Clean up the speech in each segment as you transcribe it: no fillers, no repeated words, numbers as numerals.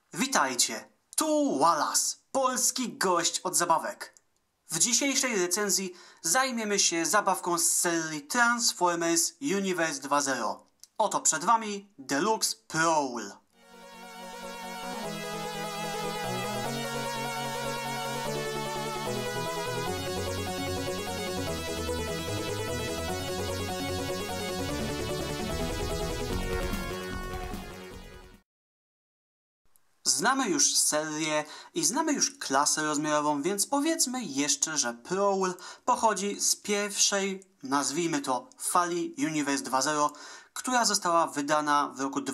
Witajcie, tu Wallace, polski gość od zabawek. W dzisiejszej recenzji zajmiemy się zabawką z serii Transformers Universe 2.0. Oto przed wami Deluxe Prowl. Znamy już serię i znamy już klasę rozmiarową, więc powiedzmy jeszcze, że Prowl pochodzi z pierwszej, nazwijmy to, fali Universe 2.0, która została wydana w roku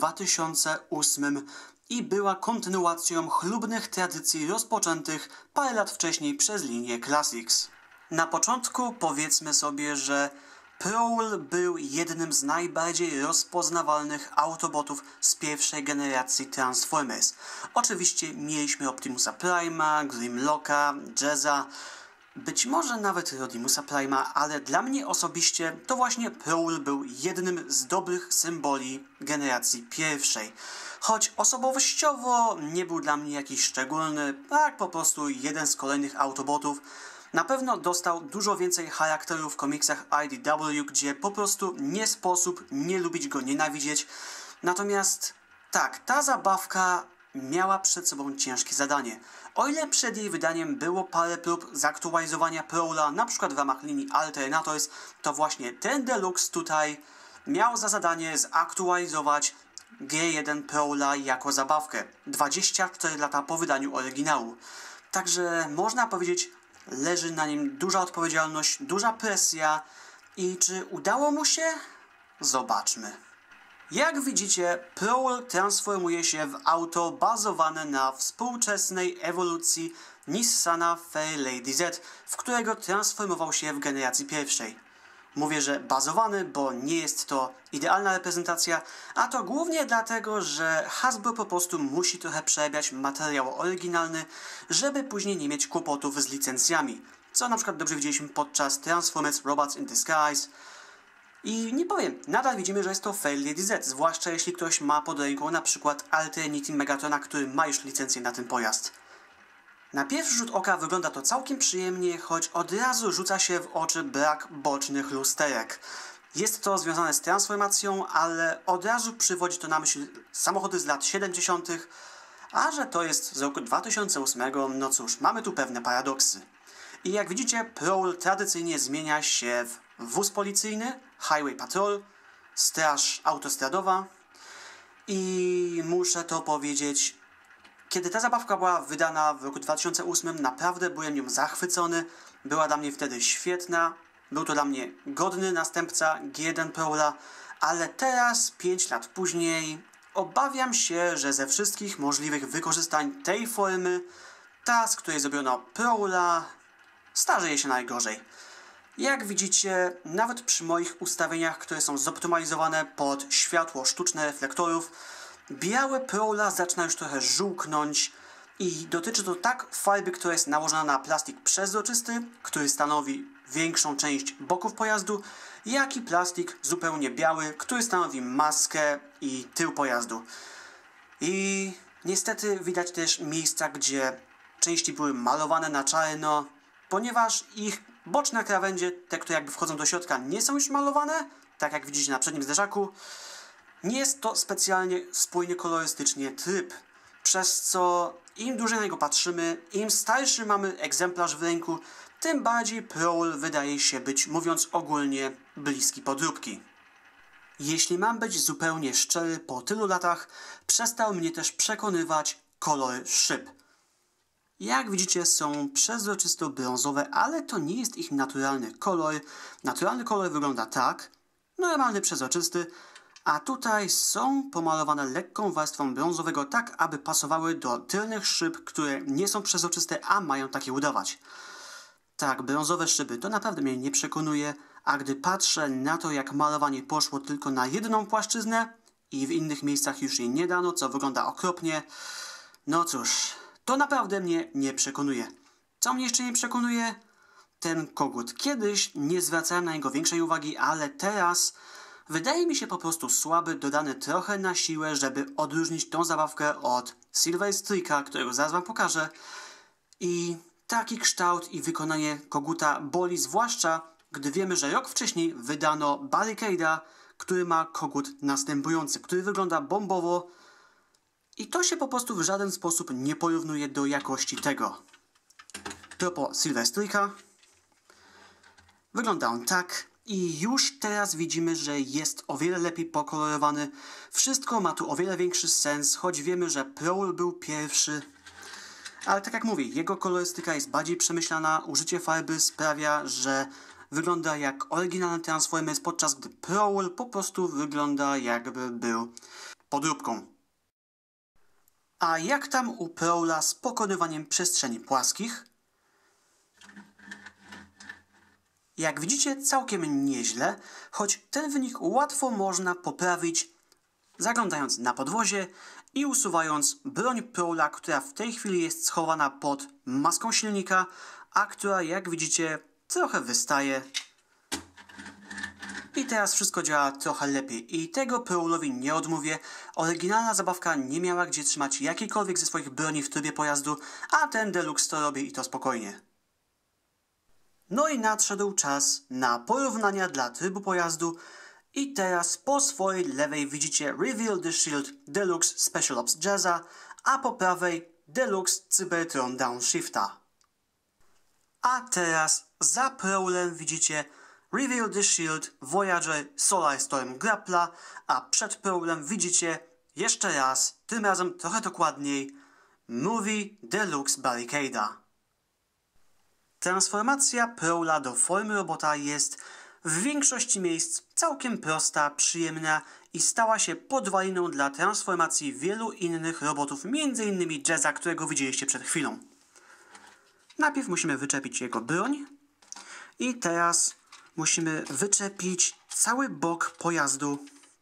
2008 i była kontynuacją chlubnych tradycji rozpoczętych parę lat wcześniej przez linię Classics. Na początku powiedzmy sobie, że Prowl był jednym z najbardziej rozpoznawalnych Autobotów z pierwszej generacji Transformers. Oczywiście mieliśmy Optimusa Prima, Grimlocka, Jazza, być może nawet Rodimusa Prima, ale dla mnie osobiście to właśnie Prowl był jednym z dobrych symboli generacji pierwszej. Choć osobowościowo nie był dla mnie jakiś szczególny, tak po prostu jeden z kolejnych Autobotów. Na pewno dostał dużo więcej charakteru w komiksach IDW, gdzie po prostu nie sposób nie lubić go, nienawidzieć. Natomiast tak, ta zabawka miała przed sobą ciężkie zadanie. O ile przed jej wydaniem było parę prób zaktualizowania Prowla, na przykład w ramach linii Alternators, to właśnie ten Deluxe tutaj miał za zadanie zaktualizować G1 Prowla jako zabawkę 24 lata po wydaniu oryginału. Także można powiedzieć, leży na nim duża odpowiedzialność, duża presja i czy udało mu się? Zobaczmy. Jak widzicie, Prowl transformuje się w auto bazowane na współczesnej ewolucji Nissana Fairlady Z, w którego transformował się w generacji pierwszej. Mówię, że bazowany, bo nie jest to idealna reprezentacja, a to głównie dlatego, że Hasbro po prostu musi trochę przerabiać materiał oryginalny, żeby później nie mieć kłopotów z licencjami, co na przykład dobrze widzieliśmy podczas Transformers Robots in Disguise. I nie powiem, nadal widzimy, że jest to Fairlady Z, zwłaszcza jeśli ktoś ma pod ręką na przykład Alternity Megatrona, który ma już licencję na ten pojazd. Na pierwszy rzut oka wygląda to całkiem przyjemnie, choć od razu rzuca się w oczy brak bocznych lusterek. Jest to związane z transformacją, ale od razu przywodzi to na myśl samochody z lat 70., a że to jest z roku 2008, no cóż, mamy tu pewne paradoksy. I jak widzicie, Prowl tradycyjnie zmienia się w wóz policyjny, Highway Patrol, straż autostradowa i muszę to powiedzieć, kiedy ta zabawka była wydana w roku 2008, naprawdę byłem nią zachwycony. Była dla mnie wtedy świetna. Był to dla mnie godny następca G1 Prowla, ale teraz, 5 lat później, obawiam się, że ze wszystkich możliwych wykorzystań tej formy, ta, z której zrobiono Prowla, starzeje się najgorzej. Jak widzicie, nawet przy moich ustawieniach, które są zoptymalizowane pod światło sztuczne reflektorów, białe Prowla zaczyna już trochę żółknąć i dotyczy to tak farby, która jest nałożona na plastik przezroczysty, który stanowi większą część boków pojazdu, jak i plastik zupełnie biały, który stanowi maskę i tył pojazdu. I niestety widać też miejsca, gdzie części były malowane na czarno, ponieważ ich boczne krawędzie, te, które jakby wchodzą do środka, nie są już malowane, tak jak widzicie na przednim zderzaku. Nie jest to specjalnie spójny kolorystycznie tryb, przez co im dłużej na niego patrzymy, im starszy mamy egzemplarz w ręku, tym bardziej Prowl wydaje się być, mówiąc ogólnie, bliski podróbki. Jeśli mam być zupełnie szczery, po tylu latach przestał mnie też przekonywać kolor szyb. Jak widzicie, są przezroczysto-brązowe, ale to nie jest ich naturalny kolor. Naturalny kolor wygląda tak, normalny przezroczysty, a tutaj są pomalowane lekką warstwą brązowego tak, aby pasowały do tylnych szyb, które nie są przezroczyste, a mają takie udawać. Tak, brązowe szyby to naprawdę mnie nie przekonuje, a gdy patrzę na to, jak malowanie poszło tylko na jedną płaszczyznę i w innych miejscach już jej nie dano, co wygląda okropnie, no cóż, to naprawdę mnie nie przekonuje. Co mnie jeszcze nie przekonuje? Ten kogut. Kiedyś nie zwracałem na niego większej uwagi, ale teraz wydaje mi się po prostu słaby, dodany trochę na siłę, żeby odróżnić tą zabawkę od Silver Streaka, którego zaraz wam pokażę. I taki kształt i wykonanie koguta boli, zwłaszcza gdy wiemy, że rok wcześniej wydano Barricada, który ma kogut następujący, który wygląda bombowo i to się po prostu w żaden sposób nie porównuje do jakości tego. Propos Silver Streaka, wygląda on tak i już teraz widzimy, że jest o wiele lepiej pokolorowany. Wszystko ma tu o wiele większy sens, choć wiemy, że Prowl był pierwszy. Ale tak jak mówię, jego kolorystyka jest bardziej przemyślana, użycie farby sprawia, że wygląda jak oryginalny Transformers, podczas gdy Prowl po prostu wygląda jakby był podróbką. A jak tam u Prowla z pokonywaniem przestrzeni płaskich? Jak widzicie, całkiem nieźle, choć ten wynik łatwo można poprawić, zaglądając na podwozie i usuwając broń Prowla, która w tej chwili jest schowana pod maską silnika, a która, jak widzicie, trochę wystaje. I teraz wszystko działa trochę lepiej i tego Prowlowi nie odmówię. Oryginalna zabawka nie miała gdzie trzymać jakiejkolwiek ze swoich broni w trybie pojazdu, a ten Deluxe to robi i to spokojnie. No i nadszedł czas na porównania dla trybu pojazdu i teraz po swojej lewej widzicie Reveal the Shield Deluxe Special Ops Jazza, a po prawej Deluxe Cybertron Downshifta. A teraz za Prowlem widzicie Reveal the Shield Voyager Solar Storm Grappla, a przed Prowlem widzicie jeszcze raz, tym razem trochę dokładniej, Movie Deluxe Barricada. Transformacja Prowla do formy robota jest w większości miejsc całkiem prosta, przyjemna i stała się podwaliną dla transformacji wielu innych robotów, m.in. Jazza, którego widzieliście przed chwilą. Najpierw musimy wyczepić jego broń i teraz musimy wyczepić cały bok pojazdu.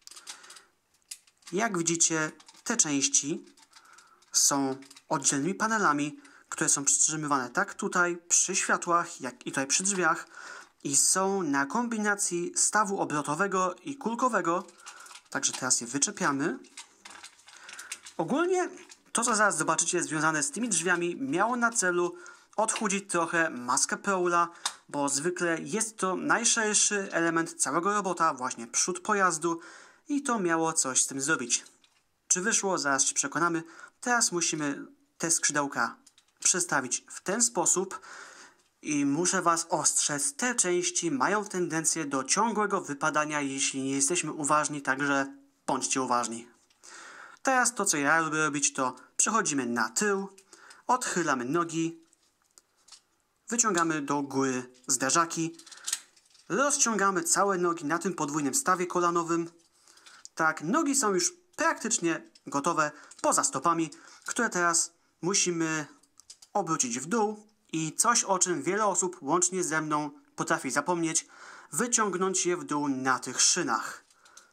Jak widzicie, te części są oddzielnymi panelami, które są przytrzymywane tak tutaj przy światłach, jak i tutaj przy drzwiach i są na kombinacji stawu obrotowego i kulkowego. Także teraz je wyczepiamy. Ogólnie to, co zaraz zobaczycie związane z tymi drzwiami, miało na celu odchudzić trochę maskę Prowla, bo zwykle jest to najszerszy element całego robota, właśnie przód pojazdu i to miało coś z tym zrobić. Czy wyszło? Zaraz się przekonamy. Teraz musimy te skrzydełka przestawić w ten sposób i muszę was ostrzec, te części mają tendencję do ciągłego wypadania, jeśli nie jesteśmy uważni, także bądźcie uważni. Teraz to, co ja lubię robić, to przechodzimy na tył, odchylamy nogi, wyciągamy do góry zderzaki, rozciągamy całe nogi na tym podwójnym stawie kolanowym. Tak, nogi są już praktycznie gotowe, poza stopami, które teraz musimy obrócić w dół i coś, o czym wiele osób, łącznie ze mną, potrafi zapomnieć, wyciągnąć je w dół na tych szynach.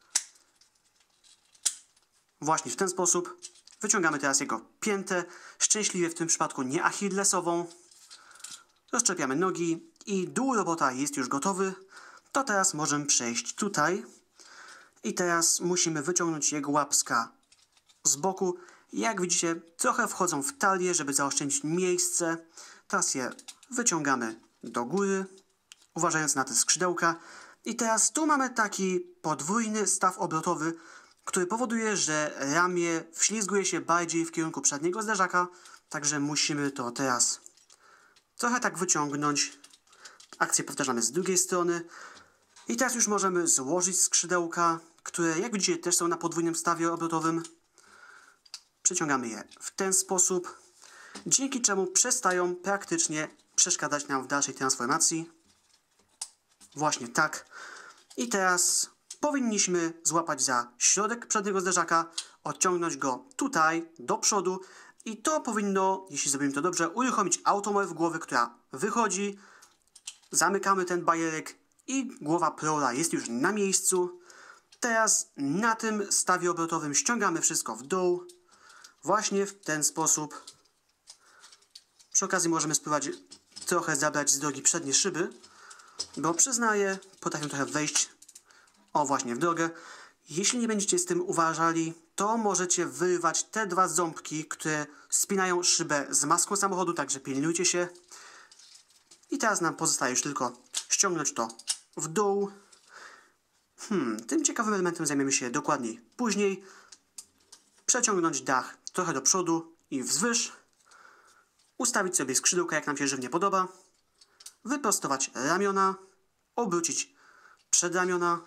Właśnie w ten sposób wyciągamy teraz jego piętę, szczęśliwie w tym przypadku nie achillesową. Rozczepiamy nogi i dół robota jest już gotowy. To teraz możemy przejść tutaj i teraz musimy wyciągnąć jego łapska z boku. Jak widzicie, trochę wchodzą w talię, żeby zaoszczędzić miejsce. Teraz je wyciągamy do góry, uważając na te skrzydełka. I teraz tu mamy taki podwójny staw obrotowy, który powoduje, że ramię wślizguje się bardziej w kierunku przedniego zderzaka. Także musimy to teraz trochę tak wyciągnąć. Akcję powtarzamy z drugiej strony. I teraz już możemy złożyć skrzydełka, które jak widzicie też są na podwójnym stawie obrotowym. Przeciągamy je w ten sposób, dzięki czemu przestają praktycznie przeszkadzać nam w dalszej transformacji. Właśnie tak. I teraz powinniśmy złapać za środek przedniego zderzaka, odciągnąć go tutaj do przodu i to powinno, jeśli zrobimy to dobrze, uruchomić automorf głowy, która wychodzi. Zamykamy ten bajerek i głowa Prowla jest już na miejscu. Teraz na tym stawie obrotowym ściągamy wszystko w dół. Właśnie w ten sposób. Przy okazji możemy spróbować trochę zabrać z drogi przednie szyby, bo przyznaję, potrafią trochę wejść o właśnie, w drogę. Jeśli nie będziecie z tym uważali, to możecie wyrwać te dwa ząbki, które spinają szybę z maską samochodu, także pilnujcie się. I teraz nam pozostaje już tylko ściągnąć to w dół. Tym ciekawym elementem zajmiemy się dokładniej później. Przeciągnąć dach trochę do przodu i wzwyż. Ustawić sobie skrzydełka, jak nam się żywnie podoba. Wyprostować ramiona. Obrócić przedramiona.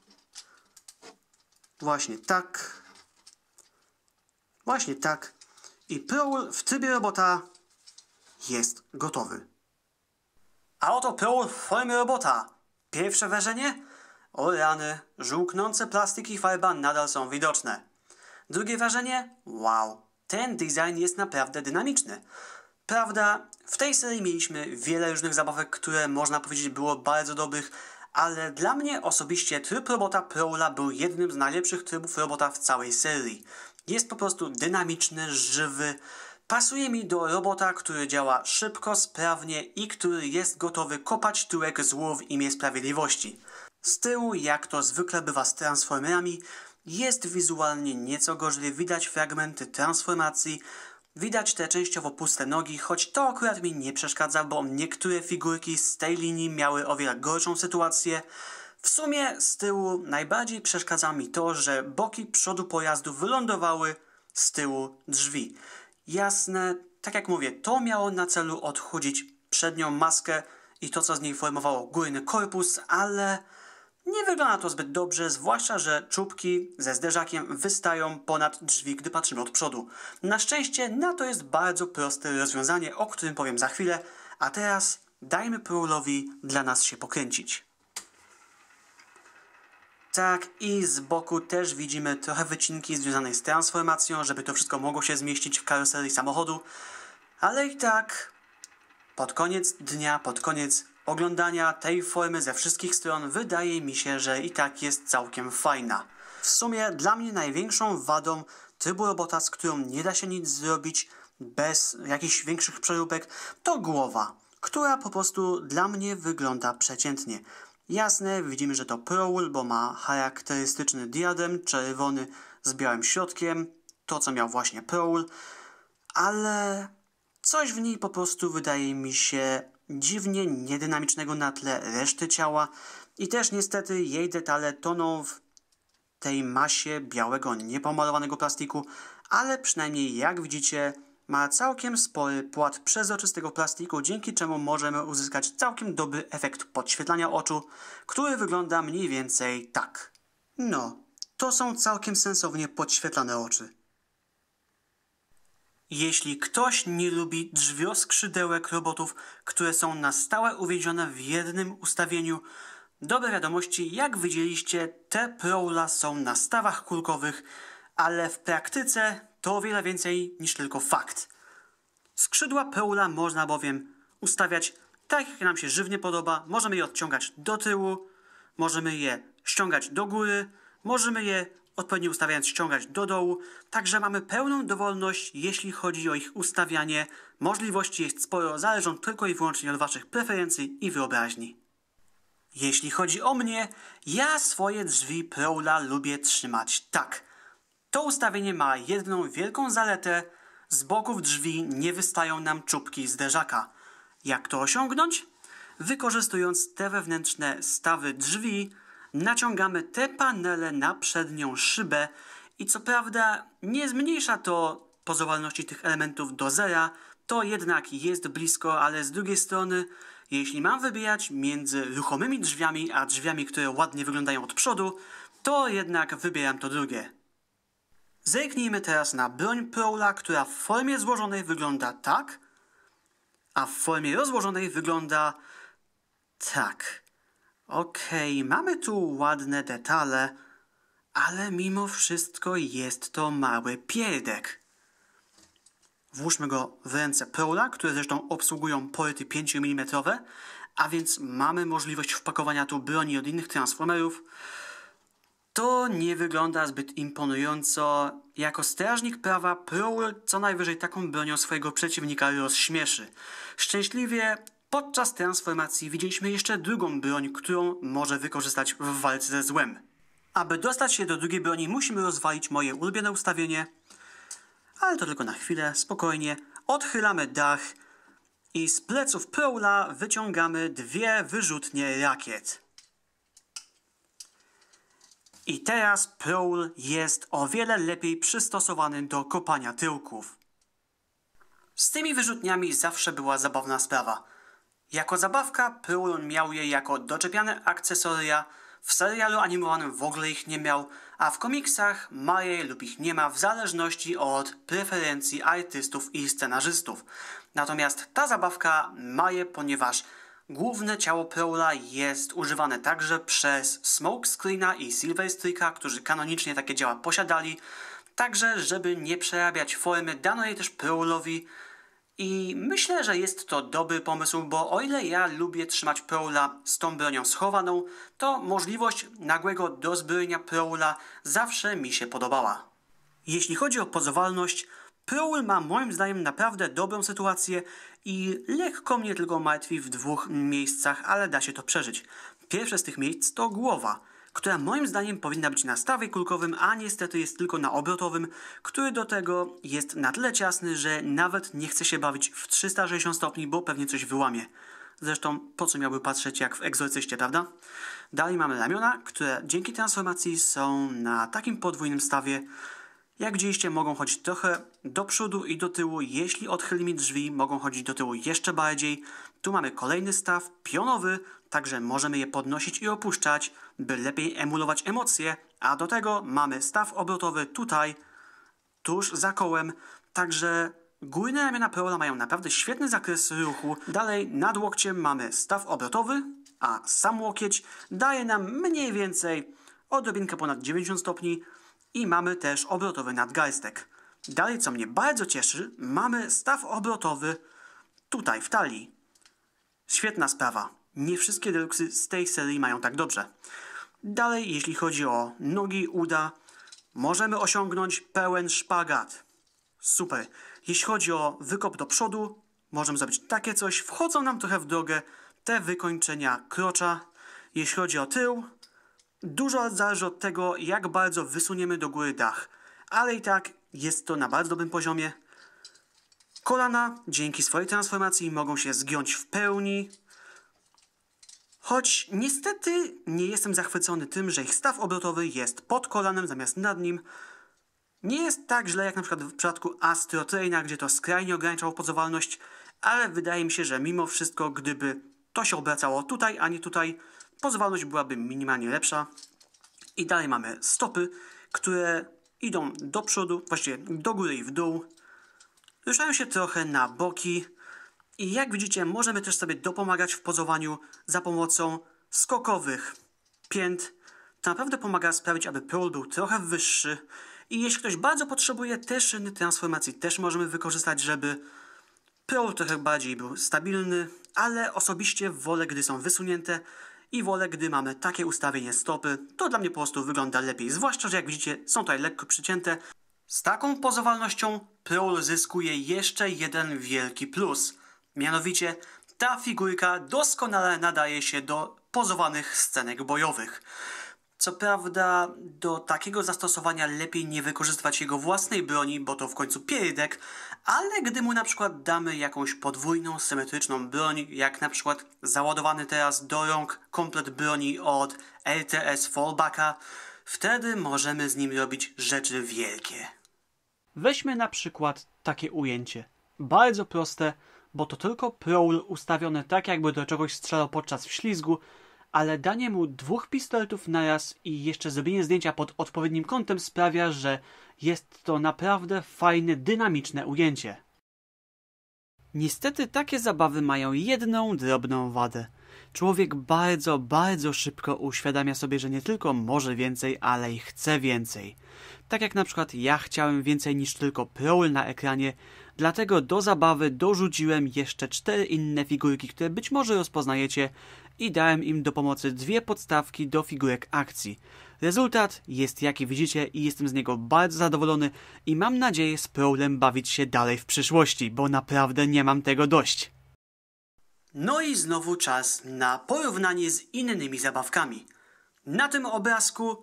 Właśnie tak. Właśnie tak. I Prowl w trybie robota jest gotowy. A oto Prowl w formie robota. Pierwsze wrażenie? O rany, żółknące plastik i farba nadal są widoczne. Drugie wrażenie? Wow, ten design jest naprawdę dynamiczny. Prawda, w tej serii mieliśmy wiele różnych zabawek, które można powiedzieć było bardzo dobrych, ale dla mnie osobiście tryb robota Prowla był jednym z najlepszych trybów robota w całej serii. Jest po prostu dynamiczny, żywy. Pasuje mi do robota, który działa szybko, sprawnie i który jest gotowy kopać tyłek złu w imię sprawiedliwości. Z tyłu, jak to zwykle bywa z Transformerami, jest wizualnie nieco gorzej, widać fragmenty transformacji, widać te częściowo puste nogi, choć to akurat mi nie przeszkadza, bo niektóre figurki z tej linii miały o wiele gorszą sytuację. W sumie z tyłu najbardziej przeszkadza mi to, że boki przodu pojazdu wylądowały z tyłu drzwi. Jasne, tak jak mówię, to miało na celu odchudzić przednią maskę i to, co z niej formowało górny korpus, ale nie wygląda to zbyt dobrze, zwłaszcza, że czubki ze zderzakiem wystają ponad drzwi, gdy patrzymy od przodu. Na szczęście na to jest bardzo proste rozwiązanie, o którym powiem za chwilę, a teraz dajmy Prowlowi dla nas się pokręcić. Tak, i z boku też widzimy trochę wycinki związanej z transformacją, żeby to wszystko mogło się zmieścić w karoserii samochodu, ale i tak pod koniec dnia, pod koniec oglądania tej formy ze wszystkich stron wydaje mi się, że i tak jest całkiem fajna. W sumie dla mnie największą wadą trybu robota, z którą nie da się nic zrobić bez jakichś większych przeróbek, to głowa, która po prostu dla mnie wygląda przeciętnie. Jasne, widzimy, że to Prowl, bo ma charakterystyczny diadem czerwony z białym środkiem, to co miał właśnie Prowl, ale coś w niej po prostu wydaje mi się dziwnie niedynamicznego na tle reszty ciała i też niestety jej detale toną w tej masie białego, niepomalowanego plastiku, ale przynajmniej jak widzicie ma całkiem spory płat przezroczystego plastiku, dzięki czemu możemy uzyskać całkiem dobry efekt podświetlania oczu, który wygląda mniej więcej tak. No, to są całkiem sensownie podświetlane oczy. Jeśli ktoś nie lubi drzwioskrzydełek robotów, które są na stałe uwięzione w jednym ustawieniu, dobre wiadomości, jak widzieliście, te Prowla są na stawach kulkowych, ale w praktyce to o wiele więcej niż tylko fakt. Skrzydła Prowla można bowiem ustawiać tak, jak nam się żywnie podoba. Możemy je odciągać do tyłu, możemy je ściągać do góry, możemy je odpowiednio ustawiając ściągać do dołu, także mamy pełną dowolność, jeśli chodzi o ich ustawianie. Możliwości jest sporo, zależą tylko i wyłącznie od waszych preferencji i wyobraźni. Jeśli chodzi o mnie, ja swoje drzwi Prowla lubię trzymać tak. To ustawienie ma jedną wielką zaletę, z boków drzwi nie wystają nam czubki zderzaka. Jak to osiągnąć? Wykorzystując te wewnętrzne stawy drzwi, naciągamy te panele na przednią szybę i co prawda nie zmniejsza to pozowalności tych elementów do zera, to jednak jest blisko, ale z drugiej strony, jeśli mam wybierać między ruchomymi drzwiami a drzwiami, które ładnie wyglądają od przodu, to jednak wybieram to drugie. Zerknijmy teraz na broń Prowla, która w formie złożonej wygląda tak, a w formie rozłożonej wygląda tak. Okej, mamy tu ładne detale, ale mimo wszystko jest to mały pierdek. Włóżmy go w ręce Prowla, które zresztą obsługują porty 5 mm, a więc mamy możliwość wpakowania tu broni od innych Transformerów. To nie wygląda zbyt imponująco. Jako strażnik prawa Prowl co najwyżej taką bronią swojego przeciwnika rozśmieszy. Szczęśliwie podczas transformacji widzieliśmy jeszcze drugą broń, którą może wykorzystać w walce ze złem. Aby dostać się do drugiej broni, musimy rozwalić moje ulubione ustawienie. Ale to tylko na chwilę, spokojnie. Odchylamy dach i z pleców Prowla wyciągamy 2 wyrzutnie rakiet. I teraz Prowl jest o wiele lepiej przystosowany do kopania tyłków. Z tymi wyrzutniami zawsze była zabawna sprawa. Jako zabawka Prowl miał je jako doczepiane akcesoria, w serialu animowanym w ogóle ich nie miał, a w komiksach ma je lub ich nie ma w zależności od preferencji artystów i scenarzystów. Natomiast ta zabawka ma je, ponieważ główne ciało Prowla jest używane także przez Smokescreena i Silverstreaka, którzy kanonicznie takie dzieła posiadali. Także, żeby nie przerabiać formy, dano je też Prowlowi. I myślę, że jest to dobry pomysł, bo o ile ja lubię trzymać Prowla z tą bronią schowaną, to możliwość nagłego dozbrojenia Prowla zawsze mi się podobała. Jeśli chodzi o pozowalność, Prowl ma moim zdaniem naprawdę dobrą sytuację i lekko mnie tylko martwi w 2 miejscach, ale da się to przeżyć. Pierwsze z tych miejsc to głowa, która moim zdaniem powinna być na stawie kulkowym, a niestety jest tylko na obrotowym, który do tego jest na tyle ciasny, że nawet nie chce się bawić w 360 stopni, bo pewnie coś wyłamie. Zresztą po co miałby patrzeć jak w Egzorcyście, prawda? Dalej mamy ramiona, które dzięki transformacji są na takim podwójnym stawie. Jak widzieliście, mogą chodzić trochę do przodu i do tyłu. Jeśli odchylimy drzwi, mogą chodzić do tyłu jeszcze bardziej. Tu mamy kolejny staw pionowy, także możemy je podnosić i opuszczać, by lepiej emulować emocje. A do tego mamy staw obrotowy tutaj, tuż za kołem. Także górne ramiona Prowla mają naprawdę świetny zakres ruchu. Dalej nad łokciem mamy staw obrotowy, a sam łokieć daje nam mniej więcej odrobinkę ponad 90 stopni. I mamy też obrotowy nadgarstek. Dalej, co mnie bardzo cieszy, mamy staw obrotowy tutaj, w talii. Świetna sprawa. Nie wszystkie deluxy z tej serii mają tak dobrze. Dalej, jeśli chodzi o nogi, uda, możemy osiągnąć pełen szpagat. Super. Jeśli chodzi o wykop do przodu, możemy zrobić takie coś. Wchodzą nam trochę w drogę te wykończenia krocza. Jeśli chodzi o tył, dużo zależy od tego, jak bardzo wysuniemy do góry dach. Ale i tak jest to na bardzo dobrym poziomie. Kolana dzięki swojej transformacji mogą się zgiąć w pełni. Choć niestety nie jestem zachwycony tym, że ich staw obrotowy jest pod kolanem zamiast nad nim. Nie jest tak źle jak na przykład w przypadku Astro Traina, gdzie to skrajnie ograniczało pozowalność, ale wydaje mi się, że mimo wszystko, gdyby to się obracało tutaj, a nie tutaj, pozowalność byłaby minimalnie lepsza. I dalej mamy stopy, które idą do przodu, właściwie do góry i w dół. Ruszają się trochę na boki. I jak widzicie, możemy też sobie dopomagać w pozowaniu za pomocą skokowych pięt. To naprawdę pomaga sprawić, aby Prowl był trochę wyższy. I jeśli ktoś bardzo potrzebuje, te szyny transformacji też możemy wykorzystać, żeby Prowl trochę bardziej był stabilny. Ale osobiście wolę, gdy są wysunięte i wolę, gdy mamy takie ustawienie stopy. To dla mnie po prostu wygląda lepiej. Zwłaszcza, że jak widzicie, są tutaj lekko przycięte. Z taką pozowalnością Prowl zyskuje jeszcze jeden wielki plus. Mianowicie ta figurka doskonale nadaje się do pozowanych scenek bojowych. Co prawda do takiego zastosowania lepiej nie wykorzystywać jego własnej broni, bo to w końcu pierdek, ale gdy mu na przykład damy jakąś podwójną, symetryczną broń, jak na przykład załadowany teraz do rąk komplet broni od RTS Fallbacka, wtedy możemy z nim robić rzeczy wielkie. Weźmy na przykład takie ujęcie. Bardzo proste, bo to tylko Prowl ustawiony tak, jakby do czegoś strzelał podczas wślizgu, ale danie mu 2 pistoletów naraz i jeszcze zrobienie zdjęcia pod odpowiednim kątem sprawia, że jest to naprawdę fajne, dynamiczne ujęcie. Niestety takie zabawy mają jedną drobną wadę. Człowiek bardzo, bardzo szybko uświadamia sobie, że nie tylko może więcej, ale i chce więcej. Tak jak na przykład ja chciałem więcej niż tylko Prowl na ekranie, dlatego do zabawy dorzuciłem jeszcze 4 inne figurki, które być może rozpoznajecie i dałem im do pomocy 2 podstawki do figurek akcji. Rezultat jest jaki widzicie i jestem z niego bardzo zadowolony i mam nadzieję z Prowlem bawić się dalej w przyszłości, bo naprawdę nie mam tego dość. No i znowu czas na porównanie z innymi zabawkami. Na tym obrazku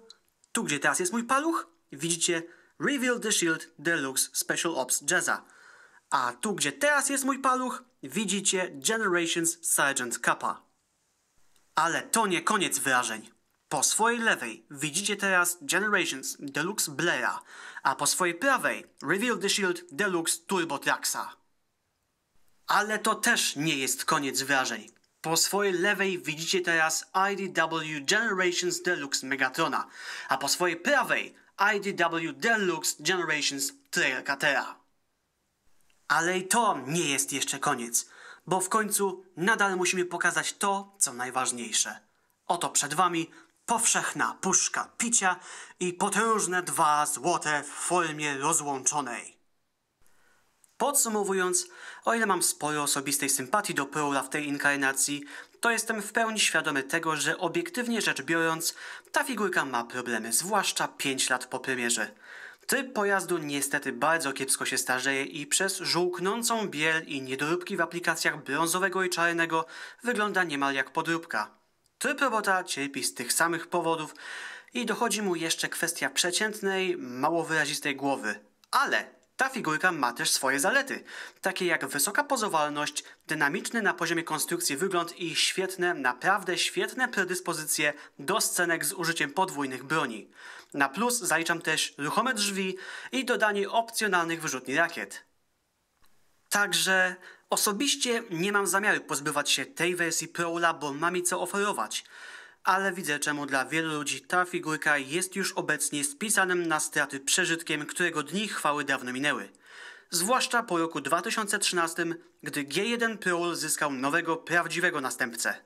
Tu, gdzie teraz jest mój paluch, widzicie Reveal the Shield Deluxe Special Ops Jazza. A tu, gdzie teraz jest mój paluch, widzicie Generations Sergeant Kappa. Ale to nie koniec wyrażeń. Po swojej lewej widzicie teraz Generations Deluxe Blaira, a po swojej prawej Reveal the Shield Deluxe Turbo Traxa. Ale to też nie jest koniec wrażeń. Po swojej lewej widzicie teraz IDW Generations Deluxe Megatrona, a po swojej prawej IDW Deluxe Generations Trail Cuttera. Ale i to nie jest jeszcze koniec, bo w końcu nadal musimy pokazać to, co najważniejsze. Oto przed wami powszechna puszka picia i potężne 2 złote w formie rozłączonej. Podsumowując, o ile mam sporo osobistej sympatii do Prowla w tej inkarnacji, to jestem w pełni świadomy tego, że obiektywnie rzecz biorąc, ta figurka ma problemy, zwłaszcza 5 lat po premierze. Tryb pojazdu niestety bardzo kiepsko się starzeje i przez żółknącą biel i niedoróbki w aplikacjach brązowego i czarnego wygląda niemal jak podróbka. Tryb robota cierpi z tych samych powodów i dochodzi mu jeszcze kwestia przeciętnej, mało wyrazistej głowy. Ale ta figurka ma też swoje zalety, takie jak wysoka pozowalność, dynamiczny na poziomie konstrukcji wygląd i świetne, naprawdę świetne predyspozycje do scenek z użyciem podwójnych broni. Na plus zaliczam też ruchome drzwi i dodanie opcjonalnych wyrzutni rakiet. Także osobiście nie mam zamiaru pozbywać się tej wersji Prowla, bo ma mi co oferować. Ale widzę, czemu dla wielu ludzi ta figurka jest już obecnie spisanym na straty przeżytkiem, którego dni chwały dawno minęły. Zwłaszcza po roku 2013, gdy G1 Prowl zyskał nowego, prawdziwego następcę.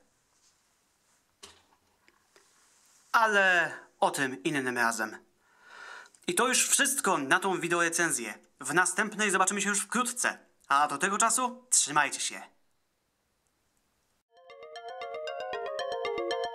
Ale o tym innym razem. I to już wszystko na tą wideorecenzję. W następnej zobaczymy się już wkrótce. A do tego czasu trzymajcie się.